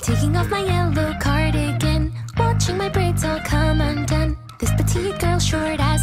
Taking off my yellow cardigan, watching my braids all come undone. This petite girl short as